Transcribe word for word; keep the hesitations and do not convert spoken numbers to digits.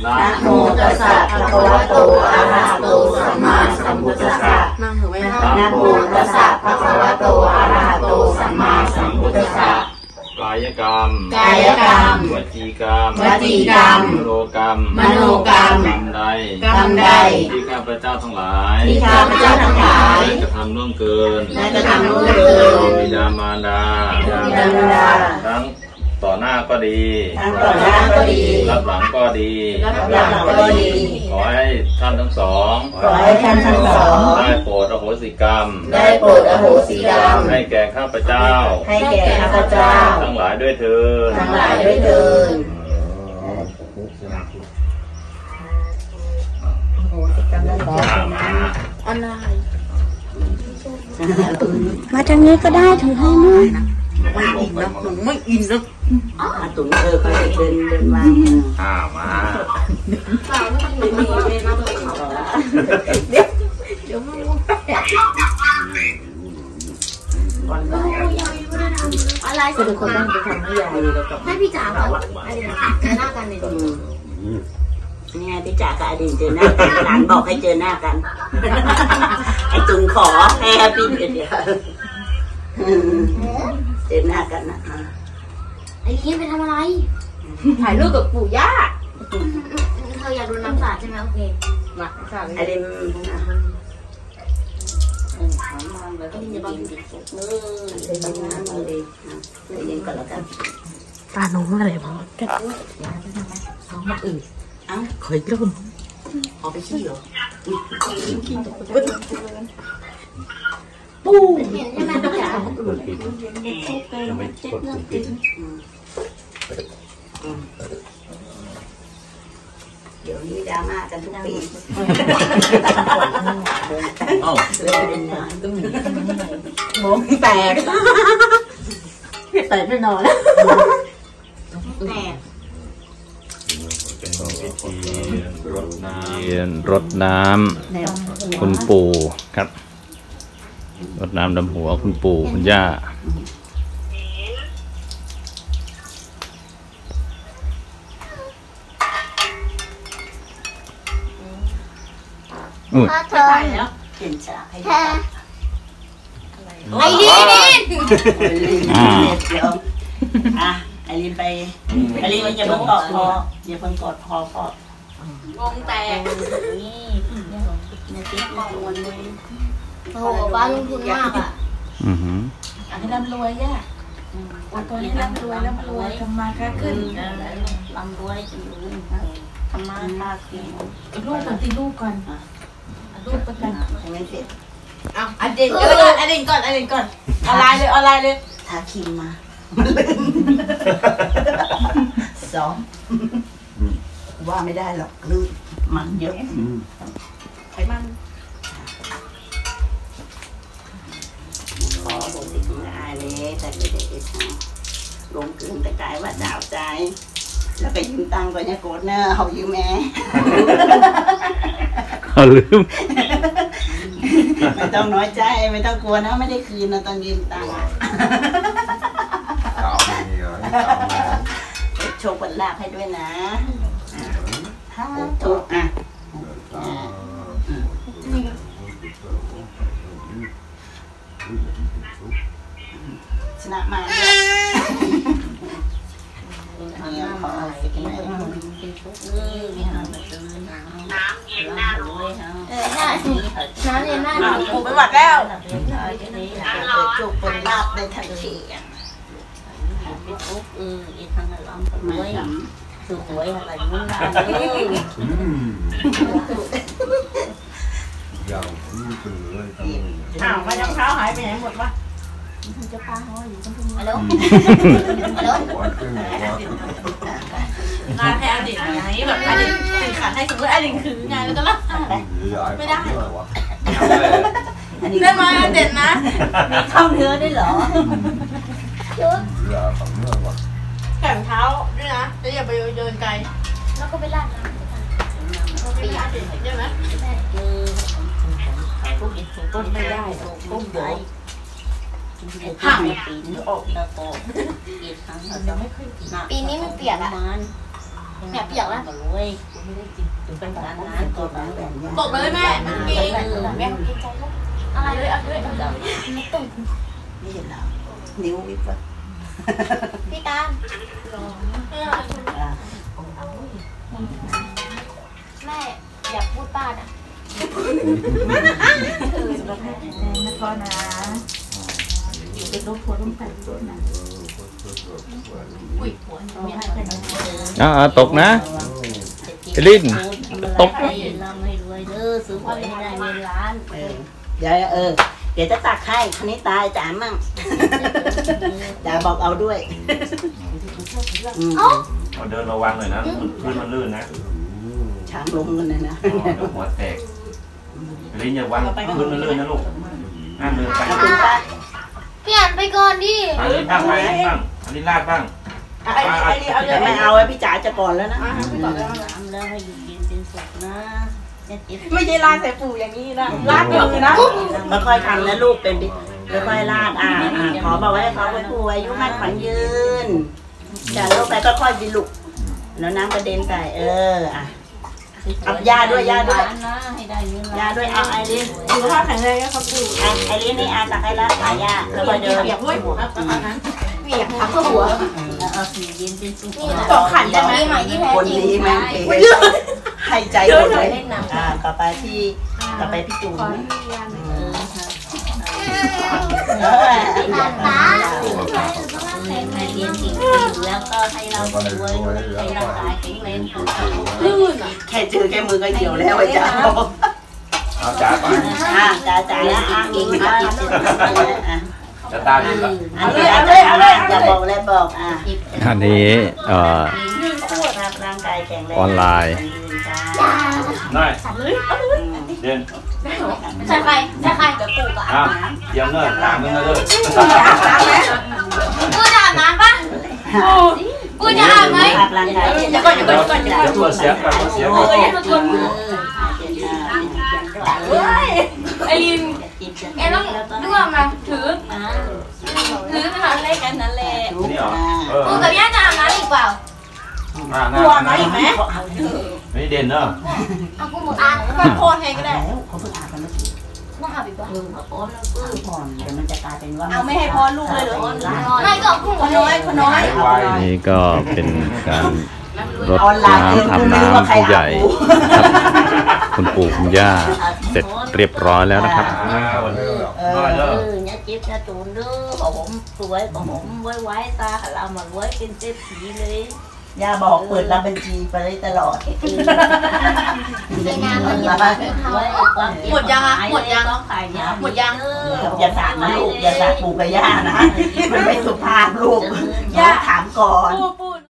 นะโมตัสสะภะคะวะโตอะระหะโตสัมมาสัมพุทธัสสะนะโมตัสสะภะคะวะโตอะระหะโตสัมมาสัมพุทธัสสะกายกรรมกายกรรมวจีกรรมวจีกรรมมโนกรรมมโนกรรมกรรมใดกรรมใดที่ข้าพเจ้าทั้งหลายที่ข้าพเจ้าทั้งหลายได้กระทำล่วงเกินได้กระทำล่วงเกินบิดามารดาบิดามารดาทั้งต่อหน้าก็ดีทั้งต่อหน้าก็ดีรับหลังก็ดีรับหลังก็ดีขอให้ท่านทั้งสองขอให้ท่านทั้งสองได้โปรดอโหสิกรรมได้โปรดอโหสิกรรมให้แก่ข้าพเจ้าให้แก่ข้าพเจ้าทั้งหลายด้วยเถิดทั้งหลายด้วยเถิดมาทางนี้ก็ได้ถึงให้มั้ยไม่อินนะหนูไม่อินนะมาตุ๋นเออเขาเดินเดินมาอ้ามาเดี๋ยวเดี๋ยวมันอะไรสุดคนต้องไปทำให้ใหญ่ให้พี่จ๋าก่อนไอ้เดี๋ยวเจอหน้ากันเลยนี่ไงพี่จ๋ากับอดีตเจอหน้ากันหลานบอกให้เจอหน้ากันไอ้ตุ๋นขอให้แฮปปี้เดียวเจอหน้ากันนะไอ้คิดไปทำอะไรถ่ายรูปกับปู่ย่าเธออยากดูน้ำสาดใช่ไหมโอเคมาไอเดมหอมมันแล้วก็จะบังดิบเนื้อเลยบังน้ำเลยเลยเย็นก่อนแล้วกันปลาหนุ่มอะไรบ้างกันท้องมันอืดอ้าวเคยรุ่นออกไปขี้เหรอขี้ตกไปปูเห็นใช่ไหมจ๋ายังไม่กดปุ่มปิดเดี๋ยวนี้ดราม่ากันทุกปีเอ้าโมงแตกแตกแน่นอนแล้วแตกเป็นพิธีรดน้ำรดน้ำคุณปู่ครับรดน้ำดำหัวคุณปู่คุณย่าอุ้ยเธอเปลี่ยนฉากให้ดูไอรีนเดี๋ยวอ่ะไอรีนไปไอรีนอย่าเพิ่งกอดพออย่าเพิ่งกอดพอพอวงแตกนี่เนี่ยติ๊กมองวันนี้โอ้โหบ้านลงทุนมากอ่ะอือหือให้ร่ำรวยย่าวันก่อนให้ร่ำรวยร่ำรวยทำมาค้าขึ้นร่ำรวยจะรู้ทำมาค้าขึ้นลูกก่อนตีลูกก่อนลูกประกันยังไม่เสร็จเอาอดีตก็ได้อดีตก่อนอดีตก่อนอะไรเลยอะไรเลยทาครีมมาสองว่าไม่ได้หรอกลื่นมันเยอะไขมันขอบอกสิคุณอายเลยแต่ไม่ได้ทำลงกึ่งแต่กายว่าดาวใจแล้วไปยืมตังค์ก็เนี่ยโกรธเนอะเขายืมแม่เขาลืมไม่ต้องน้อยใจไม่ต้องกลัวนะไม่ได้คืนนะตอนยืมตังค์โชคบัลลาภให้ด้วยนะถูกอ่ะชนะมาเนี่ยเนี่ยขอสิกินเลยน้ำเย็นหน้าดูเออใช่น้ำเย็นหน้าดูถูกไปหมดแล้วโชคบัลลาภในทันทีอ่ะพี่ปุ๊กเอออีทางไหนล้อมกันไว้สวยอะไรนู่นนั่นเลยยาวนี่เป็นเลยอ้าวมาน้ำเท้าหายไปไหนหมดวะจะพาเขาอยู่ตรงนี้ฮัลโหลฮัลโหลงานให้อดีตอย่างนี้แบบอดีตสื่อขาดให้สมมติอดีตคืองานแล้วก็ล่ะไม่ได้ได้มาเด็ดนะมีเข้าเนื้อได้เหรอยุดแข่งเท้าด้วยนะแล้วอย่าไปเดินไกลแล้วก็ไปลาดน้ำไปลาดใช่ไหมต้นไม่ได้ต้นใหญ่ห่างปีนี้ออกแล้วก็อีกครั้งเราไม่ค่อยปีนี้มันเปียกอ่ะแม่เปียกแล้วรวยไม่ได้กินเป็นการงานก่อนนะแบบนี้บอกเลยแม่มันมีแม่อะไรเลยเอาด้วยนี่เห็นแล้วนิ้ววิบวับพี่ตาแม่อยากพูดป้านะนะพ่อนะอยู่เป็นลูกผัวลูกแฝดตัวนะอุ้ยผัวมีอะไรกันอ่าตกนะเอลินตกเราไม่รวยเด้อซื้อหวยให้ได้เงินล้านเออเดี๋ยวเออเดี๋ยวจะตักให้คนนี้ตายจ๋ามั่งจ๋าบอกเอาด้วยเอาเดินระวังหน่อยนะพื้นมันลื่นนะช้างล้มกันเลยนะเดี๋ยวหัวแตกลิ้นอย่าวางพื้นมันลื่นนะลูกห้ามเดินไปพี่อ่านไปก่อนดิอันนี้บ้างไหมบ้างอันนี้ลาดบ้างไอ้ไอ้นี่เอาเลยไม่เอาไอ้พี่จ๋าจะก่อนแล้วนะน้ำแล้วให้อยู่เย็นเป็นสุขนะไม่ใช่ลาดใส่ปู่อย่างนี้นะลาดมือนะแล้วค่อยทำนะลูกเป็นแล้วค่อยลาดอ่าขอบอกไว้ขอให้ปู่อายุมั่นขวัญยืนอย่าลงไปก็ค่อยดิลุกแล้วน้ำกระเด็นใส่เอออ่ะเอายาด้วยยาด้วยยาด้วยเอาไอรินสุขภาพแข็งแรงนะครับปู่ไอรินนี่อาตักให้แล้วขายาแล้วก็เดินเปียกด้วยหัวแบบนั้นเปียกทั้งหัวเอาสีเย็นเป็นสุขตกขันได้ไหมใหม่ที่แท้คนจริงนี้แม่งเก๋ให้ใจหมดเลยอ่าต่อไปที่ต่อไปพี่จุ๋มเออตาให้เรียนสิ่งดีแล้วก็ให้เรารวยให้ร่างกายแข็งแรงลื่นอ่ะแค่จือแค่มือก็เหี่ยวแล้วไอ้จ้าเอาจ๋าก่อนอ่าจ้าจ้าแล้วอ่ะอีกอ่ะจะตาดีป่ะอันนี้เอาเลยเอาเลยอย่าบอกเลยบอกอ่ะอันนี้เอ่อร่างกายแข็งแรงออนไลน์น้อยเดินใช่ใครใช่ใครเดี๋ยวปู่กับอ้าวเดี๋ยวเนิ่นตามมึงนะเลยปู่จะอาบน้ำปะปู่จะอาบไหมร่างกายเดี๋ยวก่อนเดี๋ยวก่อนเดี๋ยวก่อนเดี๋ยวเปิดเสียงก่อนเปิดเสียงก่อนไอ้ลินเอ็ต้องนึกออกมาถือถือขนาดเล็กกันนั่นแหละนี่เหรอเออปู่กับย่าจะอาบน้ำอีกเปล่าอ่าหน้าหน้าไม่เด่นเนอะเอาปู่บอกอ่านมาโพสให้ก็ได้เขาเพิ่งอาบกันเมื่อกี้น่าอาบอีกปะเออเขาโอนแล้วก็ผ่อนเดี๋ยวมันจะกลายเป็นว่าเอาไม่ให้พอลูกเลยเหรอไม่ก็ปู่คนน้อยคนน้อยไวนี่ก็เป็นการรดออนไลน์น้ำทำน้ำผู้ใหญ่ครับคุณปู่คุณย่าเสร็จเรียบร้อยแล้วนะครับอ่าวันนี้เออเออเนี่ยจิ๊บเนี่ยตูนดื้อของผมสวยของผมไว้ไว้ตาเรามาไว้เป็นเศรษฐีเลยย่าบอกเปิดรับบัญชีไปได้ตลอดในงานมันเยอะหมดยังอ่ะหมดยังต้องขายยาหมดยังอย่าสาดนะลูกอย่าสาดปู่กับย่านะมันไม่สุภาพลูกย่าถามก่อนปูปู